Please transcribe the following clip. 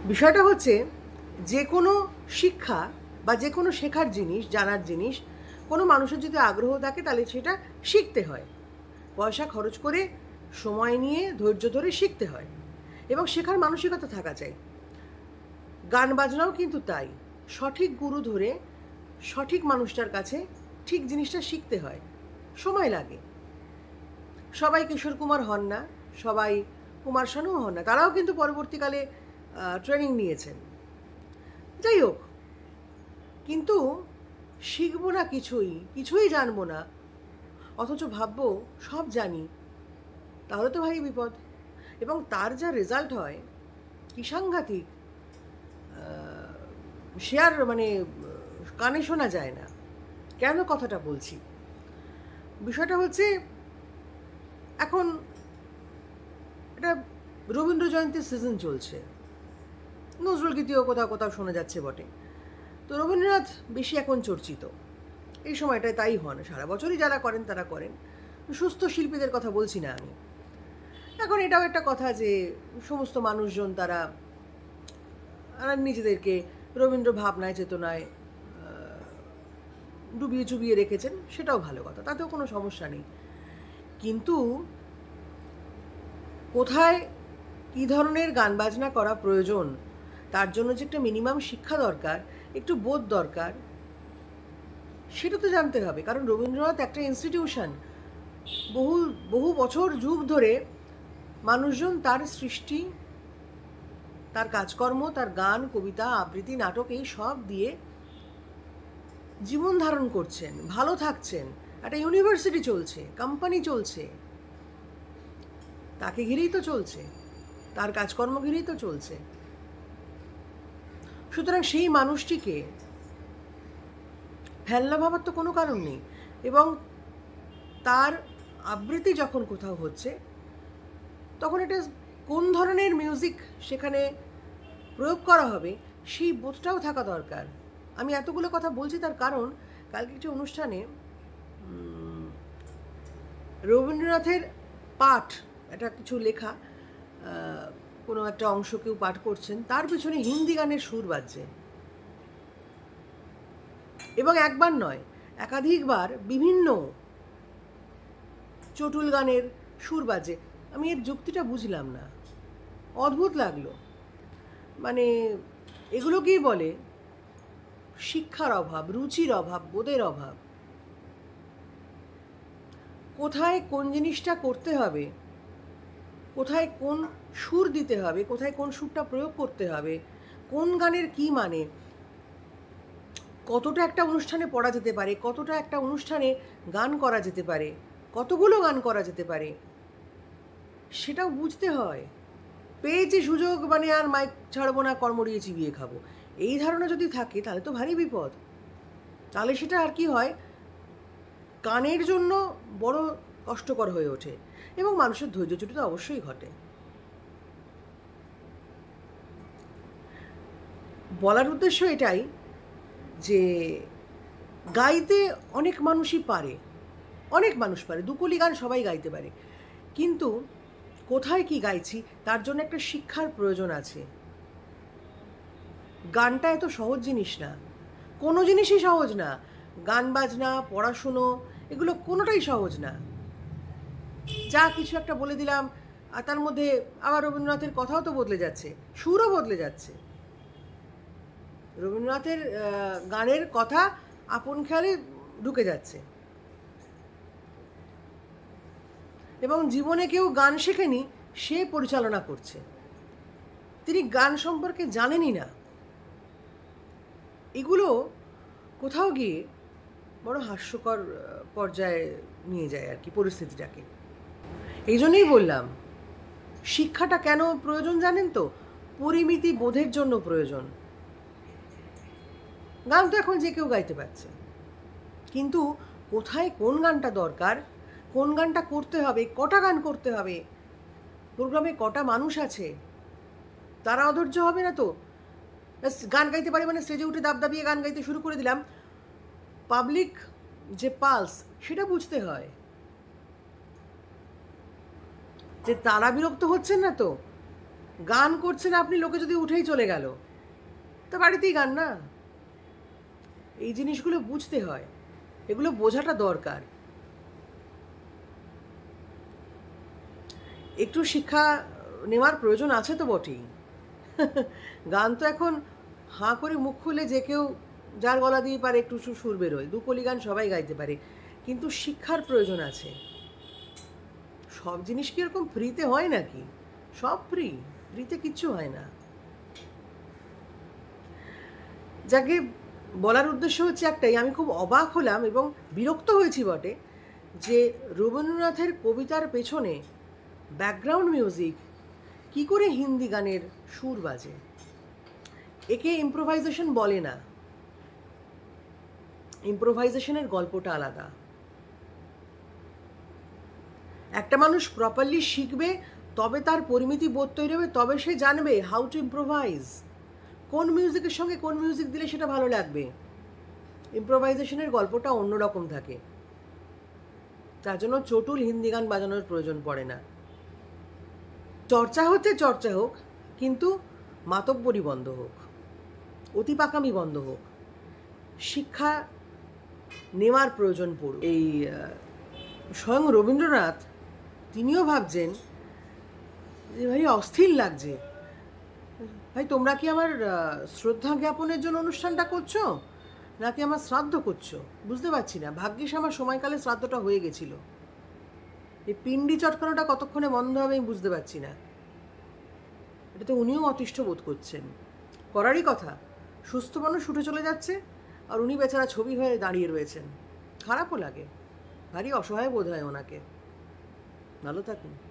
বিষয়টা হচ্ছে যে কোনো শিক্ষা বা যে কোনো শেখার জিনিস, জানার জিনিস কোনো মানুষের যদি আগ্রহ থাকে তাহলে সেটা শিখতে হয়। পয়সা খরচ করে, সময় নিয়ে, ধৈর্য ধরে শিখতে হয় এবং শেখার মানসিকতা থাকা চাই। গান বাজনাও কিন্তু তাই। সঠিক গুরু ধরে সঠিক মানুষটার কাছে ঠিক জিনিসটা শিখতে হয়, সময় লাগে। সবাই কিশোর কুমার হন না, সবাই কুমার শানুও হন না, তারাও কিন্তু পরবর্তীকালে ট্রেনিং নিয়েছেন। যাই হোক, কিন্তু শিখবো না কিছুই, কিছুই জানবো না, অথচ ভাববো সব জানি, তাহলে তো ভাই বিপদ। এবং তার যা রেজাল্ট হয় কি সাংঘাতিক, সে আর মানে কানে শোনা যায় না। কেন কথাটা বলছি? বিষয়টা হচ্ছে এখন এটা রবীন্দ্র জয়ন্তীর সিজন চলছে, নজরুল গীতিও কোথাও কোথাও শোনা যাচ্ছে বটে। তো রবীন্দ্রনাথ বেশি এখন চর্চিত, এই সময়টায় তাই হন, সারা বছরই যারা করেন তারা করেন। সুস্থ শিল্পীদের কথা বলছি না আমি। এখন এটাও একটা কথা যে সমস্ত মানুষজন তারা নিজেদেরকে রবীন্দ্র ভাবনায় চেতনায় ডুবিয়ে চুবিয়ে রেখেছেন, সেটাও ভালো কথা, তাতেও কোনো সমস্যা নেই। কিন্তু কোথায় কী ধরনের গান বাজনা করা প্রয়োজন, তার জন্য যে একটা মিনিমাম শিক্ষা দরকার, একটু বোধ দরকার, সেটা তো জানতে হবে। কারণ রবীন্দ্রনাথ একটা ইনস্টিটিউশন, বহু বহু বছর যুগ ধরে মানুষজন তার সৃষ্টি, তার কাজকর্ম, তার গান, কবিতা, আবৃত্তি, নাটক এই সব দিয়ে জীবন ধারণ করছেন, ভালো থাকছেন। একটা ইউনিভার্সিটি চলছে, কোম্পানি চলছে, তাকে ঘিরেই তো চলছে, তার কাজকর্ম ঘিরেই তো চলছে। সুতরাং সেই মানুষটিকে ফেলনা ভাবার তো কোনো কারণ নেই। এবং তার আবৃত্তি যখন কোথাও হচ্ছে, তখন এটা কোন ধরনের মিউজিক সেখানে প্রয়োগ করা হবে সেই বোধটাও থাকা দরকার। আমি এতগুলো কথা বলছি তার কারণ কালকে একটি অনুষ্ঠানে রবীন্দ্রনাথের পাঠ, একটা কিছু লেখা, কোনো একটা অংশ কেউ পাঠ করছেন, তার পিছনে হিন্দি গানের সুর বাজছে, এবং একবার নয় একাধিকবার বিভিন্ন চটুল গানের সুর বাজে। আমি এর যুক্তিটা বুঝলাম না, অদ্ভুত লাগলো। মানে এগুলোকেই বলে শিক্ষার অভাব, রুচির অভাব, বোধের অভাব। কোথায় কোন জিনিসটা করতে হবে, কোথায় কোন সুর দিতে হবে, কোথায় কোন সুরটা প্রয়োগ করতে হবে, কোন গানের কি মানে, কতটা একটা অনুষ্ঠানে পড়া যেতে পারে, কতটা একটা অনুষ্ঠানে গান করা যেতে পারে, কতগুলো গান করা যেতে পারে, সেটাও বুঝতে হয়। পেয়েছি সুযোগ মানে আর মাইক ছাড়বো না, কর্মড়িয়ে চিবিয়ে খাবো, এই ধারণা যদি থাকে তাহলে তো ভারী বিপদ। তাহলে সেটা আর কি হয়, কানের জন্য বড় কষ্টকর হয়ে ওঠে এবং মানুষের ধৈর্যচ্যুতি তো অবশ্যই ঘটে। বলার উদ্দেশ্য এটাই যে গাইতে অনেক মানুষই পারে, অনেক মানুষ পারে, দুকলি গান সবাই গাইতে পারে, কিন্তু কোথায় কি গাইছি তার জন্য একটা শিক্ষার প্রয়োজন আছে। গানটা এত সহজ জিনিস না, কোনো জিনিসই সহজ না। গান বাজনা, পড়াশুনো, এগুলো কোনোটাই সহজ না। যা কিছু একটা বলে দিলাম, আর তার মধ্যে আবার রবীন্দ্রনাথের কথাও তো বদলে যাচ্ছে, সুরও বদলে যাচ্ছে। রবীন্দ্রনাথের গানের কথা আপন খেয়ালে ঢুকে যাচ্ছে। এবং জীবনে কেউ গান শেখেনি, সে পরিচালনা করছে, তিনি গান সম্পর্কে জানেনই না। এগুলো কোথাও গিয়ে বড় হাস্যকর পর্যায়ে নিয়ে যায় আর কি পরিস্থিতিটাকে। এই জন্যই বললাম শিক্ষাটা কেন প্রয়োজন জানেন তো, পরিমিতি বোধের জন্য প্রয়োজন। গান তো এখন যে কেউ গাইতে পারছে, কিন্তু কোথায় কোন গানটা দরকার, কোন গানটা করতে হবে, কটা গান করতে হবে, প্রোগ্রামে কটা মানুষ আছে, তারা অধৈর্য হবে না তো। গান গাইতে পারি মানে স্টেজে উঠে দাবিয়ে গান গাইতে শুরু করে দিলাম, পাবলিক যে পালস সেটা বুঝতে হয়, যে তারা বিরক্ত হচ্ছেন না তো, গান করছেন আপনি, লোকে যদি উঠেই চলে গেল, তা বাড়িতেই গান না। এই জিনিসগুলো বুঝতে হয়, এগুলো বোঝাটা দরকার। একটু শিক্ষা নেওয়ার প্রয়োজন আছে তো বটেই। গান তো এখন হাঁ করে মুখ খুলে যে কেউ যার গলা দিয়ে পারে একটু সুর বেরোয়, দুকলি গান সবাই গাইতে পারে, কিন্তু শিক্ষার প্রয়োজন আছে। সব জিনিস কি এরকম ফ্রিতে হয় নাকি? সব ফ্রিতে কিচ্ছু হয় না। যাকে বলার উদ্দেশ্য হচ্ছে একটাই, আমি খুব অবাক হলাম এবং বিরক্ত হয়েছি বটে যে রবীন্দ্রনাথের কবিতার পেছনে ব্যাকগ্রাউন্ড মিউজিক কি করে হিন্দি গানের সুর বাজে। একে ইম্প্রোভাইজেশন বলে না। ইম্প্রোভাইজেশনের গল্পটা আলাদা। একটা মানুষ প্রপারলি শিখবে, তবে তার পরিমিতি বোধ তৈরি হবে, তবে সে জানবে হাউ টু ইম্প্রোভাইজ, কোন মিউজিকের সঙ্গে কোন মিউজিক দিলে সেটা ভালো লাগবে। ইম্প্রোভাইজেশনের গল্পটা অন্যরকম থাকে। তার জন্য চটুল হিন্দি গান বাজানোর প্রয়োজন পড়ে না। চর্চা হচ্ছে, চর্চা হোক, কিন্তু মাতব্বরি বন্ধ হোক, অতি পাকামি বন্ধ হোক, শিক্ষা নেওয়ার প্রয়োজন পড়ুক। এই স্বয়ং রবীন্দ্রনাথ তিনিও ভাবছেন যে ভাই অস্থির লাগছে, ভাই তোমরা কি আমার শ্রদ্ধা জ্ঞাপনের জন্য অনুষ্ঠানটা করছো নাকি আমার শ্রাদ্ধ করছো বুঝতে পারছি না। ভাগ্যিস আমার সময়কালে শ্রাদ্ধটা হয়ে গেছিল। এই পিণ্ডি চটকানোটা কতক্ষণে বন্ধ হবে আমি বুঝতে পারছি না। এটা তো উনিও অতিষ্ঠ বোধ করছেন, করারই কথা। সুস্থ মানুষ উঠে চলে যাচ্ছে আর উনি বেচারা ছবি হয়ে দাঁড়িয়ে রয়েছেন। খারাপও লাগে, ভারী অসহায় বোধ হয় ওনাকে। ভালো থাকুন।